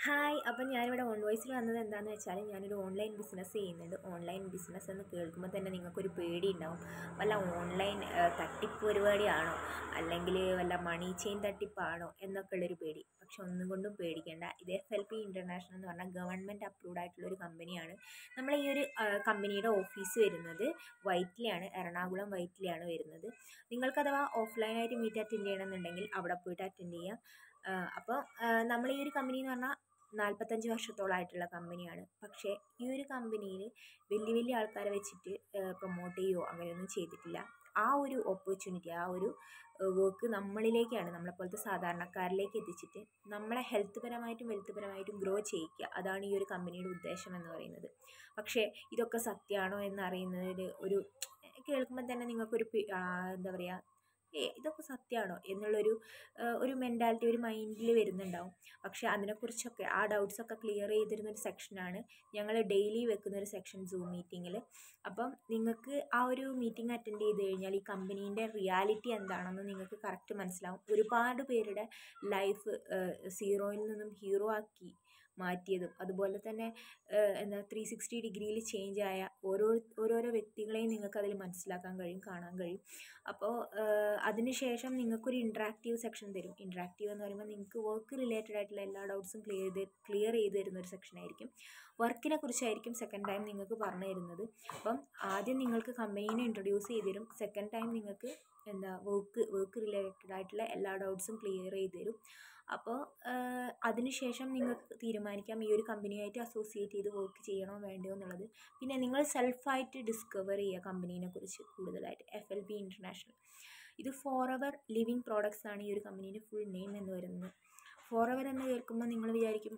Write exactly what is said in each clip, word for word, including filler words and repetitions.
Hi അപ്പം ഞാനിവിടെ on വോയിസിൽ വന്നത് എന്താണെന്ന് വെച്ചാൽ ഞാനൊരു ഓൺലൈൻ ബിസിനസ് ചെയ്യുന്നുണ്ട്. ഓൺലൈൻ ബിസിനസ് എന്ന് കേൾക്കുമ്പോൾ തന്നെ നിങ്ങൾക്കൊരു പേടി ഉണ്ടാവും. വല്ല ഓൺലൈൻ തട്ടിപ്പ് പരിപാടിയാണോ, അല്ലെങ്കിൽ വല്ല മണി ചെയിൻ തട്ടിപ്പാണോ എന്നൊക്കെ ഉള്ളൊരു പേടി. പക്ഷെ ഒന്നും കൊണ്ടും പേടിക്കേണ്ട. ഇത് എഫ് എൽ പി ഇൻ്റർനാഷണൽ എന്ന് പറഞ്ഞാൽ ഗവൺമെൻറ് അപ്രൂവ്ഡ് ആയിട്ടുള്ളൊരു കമ്പനിയാണ്. നമ്മൾ ഈ ഒരു കമ്പനിയുടെ ഓഫീസ് വരുന്നത് വൈറ്റിലയാണ്, എറണാകുളം വൈറ്റിലയാണ് വരുന്നത്. നിങ്ങൾക്കഥവാ ഓഫ്ലൈനായിട്ട് മീറ്റ് അറ്റൻഡ് ചെയ്യണമെന്നുണ്ടെങ്കിൽ അവിടെ പോയിട്ട് അറ്റൻഡ് ചെയ്യാം. അപ്പോൾ നമ്മൾ ഈ ഒരു കമ്പനി എന്ന് പറഞ്ഞാൽ നാൽപ്പത്തഞ്ച് വർഷത്തോളമായിട്ടുള്ള കമ്പനിയാണ്. പക്ഷേ ഈ ഒരു കമ്പനിയിൽ വലിയ വലിയ ആൾക്കാരെ വെച്ചിട്ട് പ്രൊമോട്ട് ചെയ്യുകയോ അങ്ങനെയൊന്നും ചെയ്തിട്ടില്ല. ആ ഒരു ഓപ്പർച്യൂണിറ്റി, ആ ഒരു വർക്ക് നമ്മളിലേക്കാണ്, നമ്മളെപ്പോലത്തെ സാധാരണക്കാരിലേക്ക് എത്തിച്ചിട്ട് നമ്മളെ ഹെൽത്ത് പരമായിട്ടും വെൽത്ത് പരമായിട്ടും ഗ്രോ ചെയ്യിക്കുക. അതാണ് ഈ ഒരു കമ്പനിയുടെ ഉദ്ദേശം എന്ന് പറയുന്നത്. പക്ഷേ ഇതൊക്കെ സത്യമാണോ എന്നറിയുന്നതിൽ ഒരു കേൾക്കുമ്പോൾ തന്നെ നിങ്ങൾക്കൊരു എന്താ പറയുക, ഏ ഇതൊക്കെ സത്യമാണോ എന്നുള്ളൊരു ഒരു മെൻറ്റാലിറ്റി ഒരു മൈൻഡിൽ വരുന്നുണ്ടാവും. പക്ഷേ അതിനെക്കുറിച്ചൊക്കെ ആ ഡൗട്ട്സൊക്കെ ക്ലിയർ ചെയ്തിരുന്നൊരു സെക്ഷനാണ് ഞങ്ങൾ ഡെയിലി വെക്കുന്നൊരു സെക്ഷൻ സൂം മീറ്റിങ്ങിൽ. അപ്പം നിങ്ങൾക്ക് ആ ഒരു മീറ്റിംഗ് അറ്റൻഡ് ചെയ്ത് കഴിഞ്ഞാൽ ഈ കമ്പനീൻ്റെ റിയാലിറ്റി എന്താണെന്ന് നിങ്ങൾക്ക് കറക്റ്റ് മനസ്സിലാവും. ഒരുപാട് പേരുടെ ലൈഫ് സീറോയിൽ നിന്നും ഹീറോ ആക്കി മാറ്റിയതും അതുപോലെ തന്നെ എന്താ ത്രീ സിക്സ്റ്റി ഡിഗ്രിയിൽ ചേഞ്ച് ആയ ഓരോ ഓരോരോ വ്യക്തികളെയും നിങ്ങൾക്ക് അതിൽ മനസ്സിലാക്കാൻ കഴിയും, കാണാൻ കഴിയും. അപ്പോൾ അതിനുശേഷം നിങ്ങൾക്കൊരു ഇൻട്രാക്റ്റീവ് സെക്ഷൻ തരും. ഇൻട്രാക്റ്റീവ് എന്ന് പറയുമ്പോൾ നിങ്ങൾക്ക് വർക്ക് റിലേറ്റഡ് ആയിട്ടുള്ള എല്ലാ ഡൗട്ട്സും ക്ലിയർ ചെയ്ത് ക്ലിയർ ചെയ്ത് തരുന്ന ഒരു സെക്ഷനായിരിക്കും. വർക്കിനെ കുറിച്ചായിരിക്കും സെക്കൻഡ് ടൈം നിങ്ങൾക്ക് പറഞ്ഞു തരുന്നത്. അപ്പം ആദ്യം നിങ്ങൾക്ക് കമ്പനീനെ ഇൻട്രൊഡ്യൂസ് ചെയ്ത് തരും. സെക്കൻഡ് ടൈം നിങ്ങൾക്ക് എന്താ വർക്ക് വർക്ക് റിലേറ്റഡ് ആയിട്ടുള്ള എല്ലാ ഡൗട്ട്സും ക്ലിയർ ചെയ്ത് തരും. അപ്പോൾ അതിനുശേഷം നിങ്ങൾക്ക് തീരുമാനിക്കാം ഈ ഒരു കമ്പനിയായിട്ട് അസോസിയേറ്റ് ചെയ്ത് വർക്ക് ചെയ്യണോ വേണ്ടയോ എന്നുള്ളത്. പിന്നെ നിങ്ങൾ സെൽഫായിട്ട് ഡിസ്കവർ ചെയ്യുക കമ്പനീനെ കുറിച്ച് കൂടുതലായിട്ട്. എഫ് എൽ പി ഇൻ്റർനാഷണൽ ഇത് ഫോർ എവർ ലിവിങ് പ്രോഡക്ട്സ് ആണ് ഈ ഒരു കമ്പനീൻ്റെ ഫുൾ നെയിം എന്ന് പറയുന്നത്. ഫോർ എവർ എന്ന് കേൾക്കുമ്പോൾ നിങ്ങൾ വിചാരിക്കും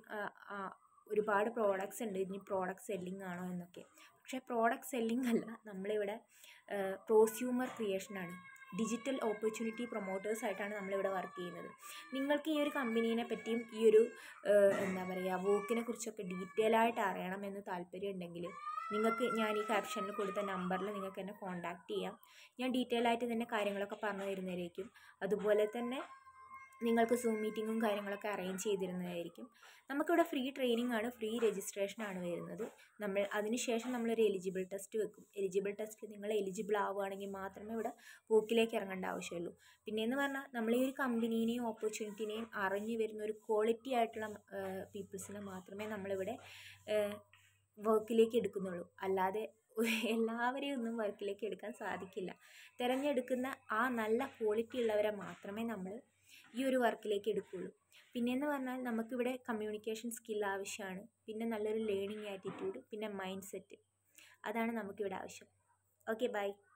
ഒരുപാട് പ്രോഡക്ട്സ് ഉണ്ട്, ഇനി പ്രോഡക്റ്റ് സെല്ലിംഗ് ആണോ എന്നൊക്കെ. പക്ഷേ പ്രോഡക്റ്റ് സെല്ലിംഗ് അല്ല, നമ്മളിവിടെ പ്രോസ്യൂമർ ക്രിയേഷനാണ്, ഡിജിറ്റൽ ഓപ്പർച്യൂണിറ്റി പ്രൊമോട്ടേഴ്സായിട്ടാണ് നമ്മളിവിടെ വർക്ക് ചെയ്യുന്നത്. നിങ്ങൾക്ക് ഈ ഒരു കമ്പനീനെ പറ്റിയും ഈ ഒരു എന്താ പറയുക വർക്കിനെ കുറിച്ചൊക്കെ ഡീറ്റെയിൽ ആയിട്ട് അറിയണമെന്ന് താല്പര്യം ഉണ്ടെങ്കിൽ നിങ്ങൾക്ക് ഞാൻ ഈ ക്യാപ്ഷനിൽ കൊടുത്ത നമ്പറിൽ നിങ്ങൾക്ക് എന്നെ കോൺടാക്റ്റ് ചെയ്യാം. ഞാൻ ഡീറ്റെയിൽ ആയിട്ട് തന്നെ കാര്യങ്ങളൊക്കെ പറഞ്ഞു തരുന്നതായിരിക്കും. അതുപോലെ തന്നെ നിങ്ങൾക്ക് സൂം മീറ്റിങ്ങും കാര്യങ്ങളൊക്കെ അറേഞ്ച് ചെയ്തിരുന്നതായിരിക്കും. നമുക്കിവിടെ ഫ്രീ ട്രെയിനിങ് ആണ്, ഫ്രീ രജിസ്ട്രേഷനാണ് വരുന്നത്. നമ്മൾ അതിനുശേഷം നമ്മളൊരു എലിജിബിൾ ടെസ്റ്റ് വെക്കും. എലിജിബിൾ ടെസ്റ്റ് നിങ്ങൾ എലിജിബിൾ ആവുകയാണെങ്കിൽ മാത്രമേ ഇവിടെ വർക്കിലേക്ക് ഇറങ്ങേണ്ട ആവശ്യമുള്ളൂ. പിന്നെയെന്ന് പറഞ്ഞാൽ നമ്മൾ ഈ ഒരു കമ്പനീനെയും ഓപ്പർച്യൂണിറ്റിനെയും അറിഞ്ഞു വരുന്ന ഒരു ക്വാളിറ്റി ആയിട്ടുള്ള പീപ്പിൾസിനെ മാത്രമേ നമ്മളിവിടെ വർക്കിലേക്ക് എടുക്കുന്നുള്ളൂ. അല്ലാതെ എല്ലാവരെയും ഒന്നും വർക്കിലേക്ക് എടുക്കാൻ സാധിക്കില്ല. തിരഞ്ഞെടുക്കുന്ന ആ നല്ല ക്വാളിറ്റി ഉള്ളവരെ മാത്രമേ നമ്മൾ ഈ ഒരു വർക്കിലേക്ക് എടുക്കുകയുള്ളൂ. പിന്നെയെന്ന് പറഞ്ഞാൽ നമുക്കിവിടെ കമ്മ്യൂണിക്കേഷൻ സ്കിൽ ആവശ്യമാണ്. പിന്നെ നല്ലൊരു ലേണിംഗ് ആറ്റിറ്റ്യൂഡ്, പിന്നെ മൈൻഡ് സെറ്റ്, അതാണ് നമുക്കിവിടെ ആവശ്യം. Okay, by.